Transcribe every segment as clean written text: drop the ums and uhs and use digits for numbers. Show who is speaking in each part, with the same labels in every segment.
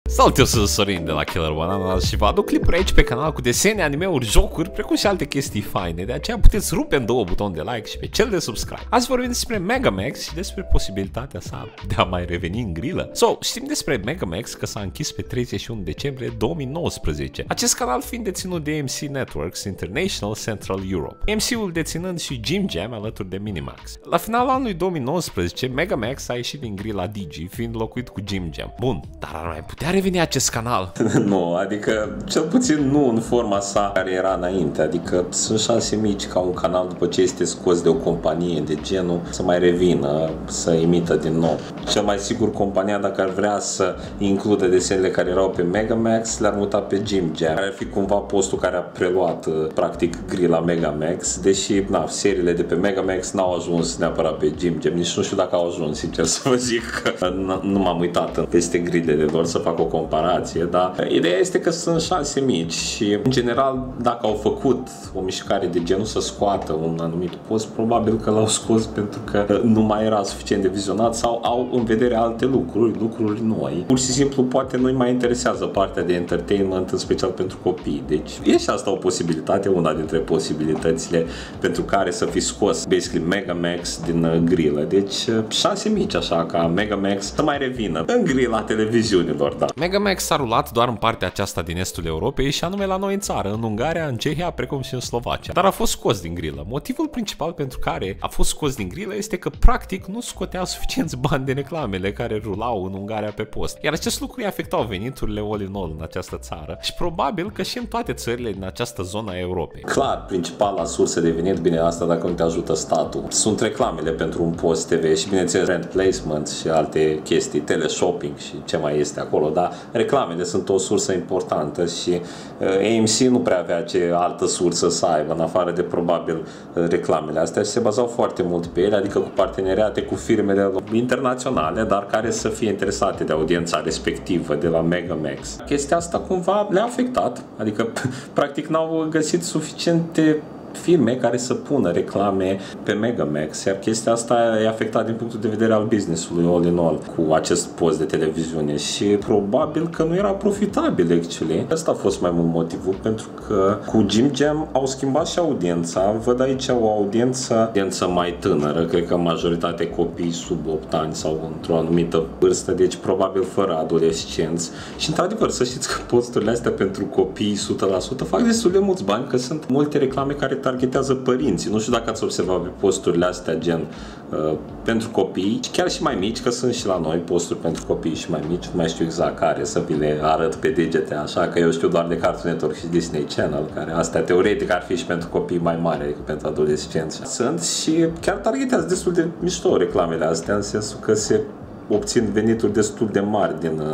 Speaker 1: Salut, eu sunt Sorin de la Killer Banana și vă aduc clipuri aici pe canal cu desene, anime-uri, jocuri, precum și alte chestii faine. De aceea puteți rupe în două buton de like și pe cel de subscribe. Azi vorbim despre Megamax și despre posibilitatea sa de a mai reveni în grilă. Știm despre Megamax că s-a închis pe 31 decembrie 2019. Acest canal fiind deținut de MC Networks International Central Europe. MC-ul deținând și Jim Jam alături de Minimax. La finalul anului 2019, Megamax a ieșit din grila Digi, fiind locuit cu Jim Jam. Bun, dar ar mai putea reveni acest canal?
Speaker 2: Nu, adică cel puțin nu în forma sa care era înainte. Adică sunt șanse mici ca un canal după ce este scos de o companie de genul să mai revină, să imită din nou. Cel mai sigur compania, dacă ar vrea să includă desenele care erau pe Megamax, le-ar muta pe Jim Jam. Ar fi cumva postul care a preluat practic grila Megamax, deși seriile de pe Megamax n-au ajuns neapărat pe Jim Jam. Nici nu știu dacă au ajuns, sincer să vă zic, că nu m-am uitat peste grilele lor să fac o comparație, dar ideea este că sunt șanse mici și în general dacă au făcut o mișcare de genul să scoată un anumit post, probabil că l-au scos pentru că nu mai era suficient de vizionat sau au în vedere alte lucruri noi. Pur și simplu poate nu-i mai interesează partea de entertainment, în special pentru copii. Deci e și asta o posibilitate, una dintre posibilitățile pentru care să fi scos basically Megamax din grilă. Deci șanse mici așa ca Megamax să mai revină în grila televiziunilor, da.
Speaker 1: Megamax s-a rulat doar în partea aceasta din estul Europei și anume la noi în țară, în Ungaria, în Cehia, precum și în Slovacia. Dar a fost scos din grilă. Motivul principal pentru care a fost scos din grilă este că practic nu scotea suficienți bani de reclamele care rulau în Ungaria pe post. Iar acest lucru îi afectau veniturile all in all în această țară și probabil că și în toate țările din această zonă a Europei.
Speaker 2: Clar, principala sursă de venit, bine, asta dacă nu te ajută statul, sunt reclamele pentru un post TV și bineînțeles rent placement și alte chestii, teleshopping și ce mai este acolo, dar reclamele sunt o sursă importantă și AMC nu prea avea ce altă sursă să aibă în afară de probabil reclamele astea și se bazau foarte mult pe ele, adică cu parteneriate cu firmele internaționale, dar care să fie interesate de audiența respectivă de la Megamax. Chestia asta cumva le-a afectat, adică practic n-au găsit suficiente firme care să pună reclame pe Megamax, iar chestia asta e afectată din punctul de vedere al business-ului all in all cu acest post de televiziune și probabil că nu era profitabil actually. Asta a fost mai mult motivul, pentru că cu Jim Jam au schimbat și audiența. Văd aici o audiență mai tânără, cred că majoritatea copii sub 8 ani sau într-o anumită vârstă, deci probabil fără adolescenți. Și într-adevăr să știți că posturile astea pentru copii 100% fac destul de mulți bani, că sunt multe reclame care targetează părinții. Nu știu dacă ați observat pe posturile astea gen pentru copii, chiar și mai mici, că sunt și la noi posturi pentru copii și mai mici, nu mai știu exact care să vi le arăt pe degete, așa că eu știu doar de Cartoon Network și Disney Channel, care astea teoretic ar fi și pentru copii mai mari decât pentru adolescenți. Sunt și chiar targetează destul de mișto reclamele astea, în sensul că se obțin venituri destul de mari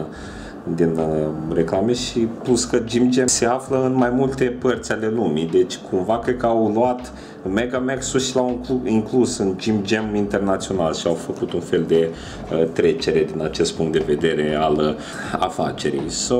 Speaker 2: din reclame și plus că Jim Jam se află în mai multe părți ale lumii, deci cumva cred că au luat Megamax-ul și l-au inclus în Jim Jam internațional și au făcut un fel de trecere din acest punct de vedere al afacerii.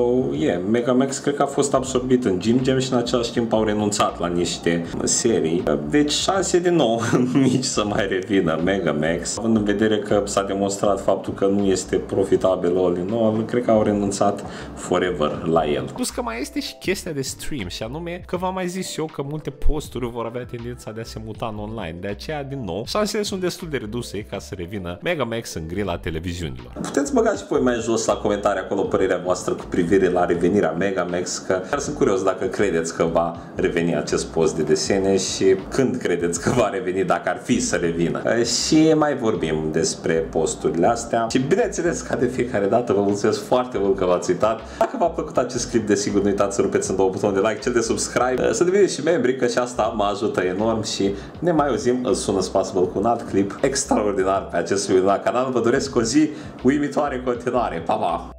Speaker 2: Megamax cred că a fost absorbit în Jim Jam și în același timp au renunțat la niște serii. Deci șanse din nou mici să mai revină Megamax, având în vedere că s-a demonstrat faptul că nu este profitabil all in all, cred că au renunțat forever la el.
Speaker 1: Plus că mai este și chestia de stream și anume că v-am mai zis eu că multe posturi vor avea tendința de a se muta în online. De aceea, din nou, șansele sunt destul de reduse ca să revină Megamax în grila televiziunilor.
Speaker 2: Puteți băga și voi mai jos la comentarii acolo părerea voastră cu privire la revenirea Megamax, că chiar sunt curios dacă credeți că va reveni acest post de desene și când credeți că va reveni, dacă ar fi să revină. Și mai vorbim despre posturile astea și bineînțeles, ca de fiecare dată, vă mulțumesc foarte mult că v-ați uitat. Dacă v-a plăcut acest clip, desigur nu uitați să rupeți în două butonul de like, cel de subscribe, să deveniți și membri, că și asta mă ajută enorm și ne mai auzim în Soon as Possible cu un alt clip extraordinar pe acest video la canal. Vă doresc o zi uimitoare în continuare. Pa, pa!